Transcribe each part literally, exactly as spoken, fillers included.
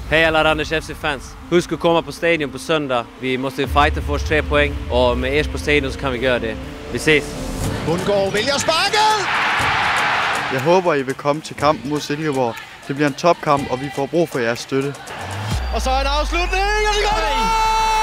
Hej alla Randers F C-fans! Husk att komma på stadion på söndag. Vi måste fighta för oss tre poäng och med er på stadion så kan vi göra det. Vi ses! Bundgaard vælger sparket! Jeg håber, I vil komme til kampen mod Silkeborg. Det bliver en topkamp, og vi får brug for jeres støtte. Og så en afslutning, og det går mål!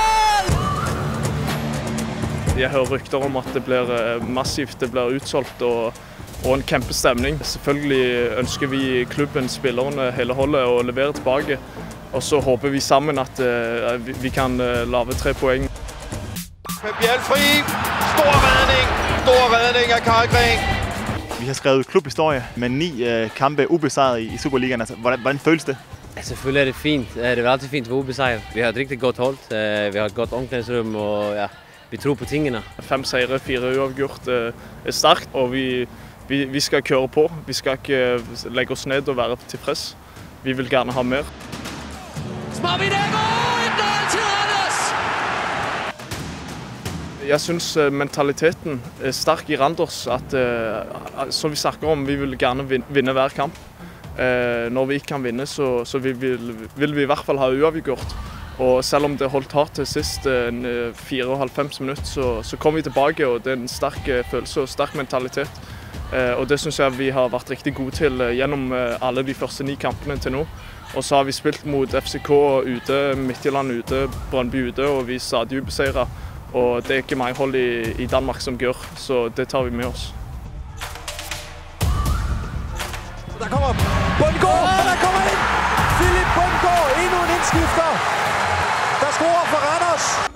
Jeg hører rykter om at det bliver massivt, det bliver udsolgt og, og en kæmpe stemning. Selvfølgelig ønsker vi klubben, spillerne, hele holdet at levere tilbage. Og så håber vi sammen, at uh, vi, vi kan uh, lave tre point. Bjelfri, stor redning, stor redning af Karlgren. Vi har skrevet klubhistorie med ni uh, kampe ubesejret i, i Superligaen. Altså, hvordan, hvordan føles det? Ja, selvfølgelig er det fint. Det er vel altid fint at være ubesejret. Vi har et rigtig godt hold. Vi har et godt omklædningsrum og ja, vi tror på tingene. Fem sejre, fire uafgjort er stærkt, og vi, vi, vi skal køre på. Vi skal ikke lægge os ned og være tilfreds. Vi vil gerne have mere. Jeg synes mentaliteten er stærk i Randers, at, som vi snakker om, vi vil gerne vinde hver kamp. Når vi ikke kan vinde, så, så vi vil, vil vi i hvert fall ha uavgjort. Og selv om det holdt hardt til sidst, en fireoghalvfems minutter, så, så kom vi tilbage, og det er en stærk følelse og stærk mentalitet. Og det synes jeg vi har været rigtig gode til gennem alle de første ni kampene til nu. Og så har vi spilt mod F C K ute, Midtjylland ute, Brøndby ute, og vi er stadig ubesejret. Og det er ikke mange hold i, i Danmark som gør, så det tager vi med os. Der kommer Bundgaard, og der kommer ind! Philip Bundgaard, endnu en indskifter, der scorer for Randers.